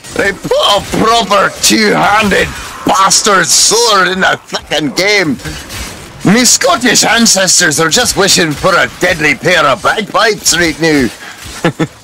They put a proper two-handed bastard sword in the fucking game. Me Scottish ancestors are just wishing for a deadly pair of bagpipes right now.